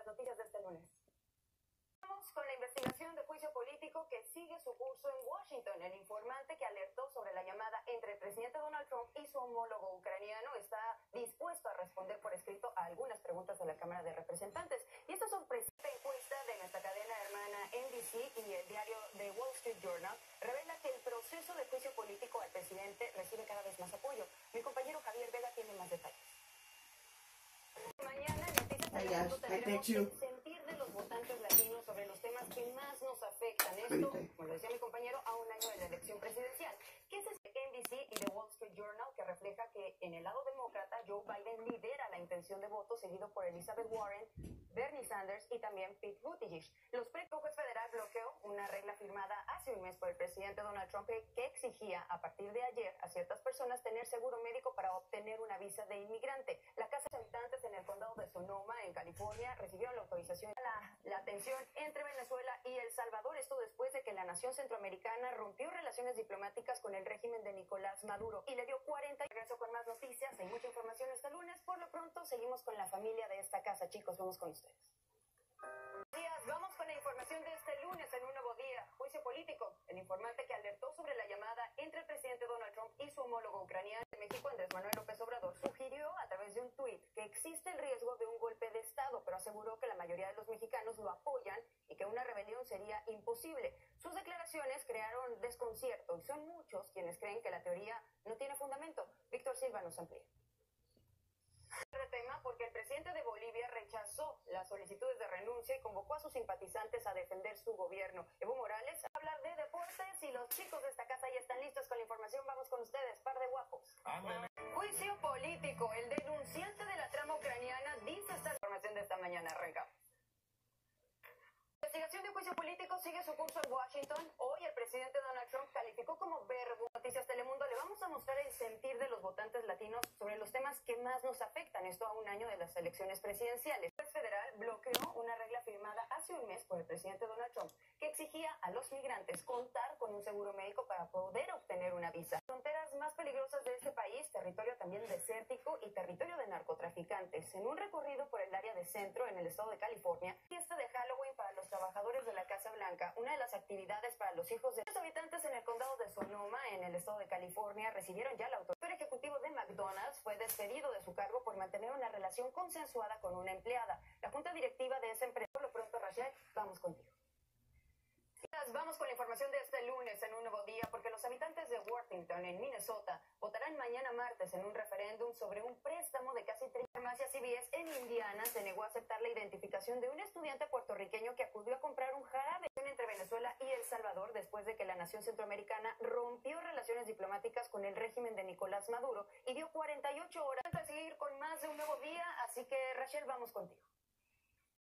las noticias de este lunes. Vamos con la investigación de juicio político que sigue su curso en Washington. El informante que alertó sobre la llamada entre el presidente Donald Trump y su homólogo ucraniano está dispuesto a responder por escrito a algunas preguntas de la Cámara de Representantes. Y esta sorpresiva encuesta de nuestra cadena hermana NBC y el diario The Wall Street Journal revela que el proceso de juicio político al presidente recibe cada vez más apoyo. Mi compañero Javier Vega tiene más detalles. Mañana en Noticias Telemundo tendremos el sentir de los votantes latinos sobre los temas que más nos afectan. Esto, como lo decía mi compañero, a un año de la elección presidencial. ¿Qué es NBC y The Wall Street Journal, que refleja que en el lado demócrata Joe Biden lidera la intención de voto, seguido por Elizabeth Warren, Bernie Sanders y también Pete Buttigieg? Los un juez federal bloqueó una regla firmada hace un mes por el presidente Donald Trump que exigía a partir de ayer a ciertas personas tener seguro médico para obtener una visa de inmigrante. La Casa de Habitantes en el condado de Sonoma, en California, recibió la autorización a la tensión entre Venezuela y El Salvador. Esto después de que la nación centroamericana rompió relaciones diplomáticas con el régimen de Nicolás Maduro y le dio 40. Regreso con más noticias. Hay mucha información este lunes. Por lo pronto, seguimos con la familia de esta casa. Chicos, vamos con ustedes. Vamos con la información de este lunes en un nuevo día. Juicio político. El informante que alertó sobre la llamada entre el presidente Donald Trump y su homólogo ucraniano de México, Andrés Manuel López Obrador, sugirió a través de un tuit que existe el riesgo de un golpe de Estado, pero aseguró que la mayoría de los mexicanos lo apoyan y que una rebelión sería imposible. Sus declaraciones crearon desconcierto y son muchos quienes creen que la teoría no tiene fundamento. Víctor Silva nos amplía. Tema porque el presidente de Bolivia rechazó las solicitudes de renuncia y convocó a sus simpatizantes a defender su gobierno. Evo Morales a hablar de deportes y los chicos de esta casa ya están listos con la información. Vamos con ustedes, par de guapos. Amén. Juicio político. El denunciante de la trama ucraniana dice esta información de esta mañana. Arranca. La investigación de juicio político sigue su curso en Washington. Hoy el presidente Donald Trump calificó como verbo. Noticias Telemundo le vamos a mostrar el sentir de los votantes latinos sobre los temas que más nos afectan. Esto a un año de las elecciones presidenciales. El juez federal bloqueó una regla firmada hace un mes por el presidente Donald Trump que exigía a los migrantes contar con un seguro médico para poder obtener una visa. Fronteras más peligrosas de este país, territorio también desértico y territorio de narcotraficantes. En un recorrido por el área de Centro en el estado de California, fiesta de Halloween para los trabajadores de la Casa Blanca, una de las actividades para los hijos de los habitantes en el condado de Sonoma, en el estado de California, recibieron ya la autoridad. El ejecutivo de McDonald's fue despedido de su cargo por mantener una relación consensuada con una empleada. La junta directiva de esa empresa, por lo pronto, Rachel, vamos contigo. Vamos con la información de este lunes en un nuevo día, porque los habitantes de Worthington, en Minnesota, votarán mañana martes en un referéndum sobre un préstamo de casi 30. Farmacia CVS en Indiana se negó a aceptar la identificación de un estudiante puertorriqueño que acudió a comprar un jarabe entre Venezuela y El Salvador después de que la nación centroamericana rompió relaciones diplomáticas con el régimen de Nicolás Maduro y dio 48 horas para seguir con más de un nuevo día. Así que, Rachel, vamos contigo.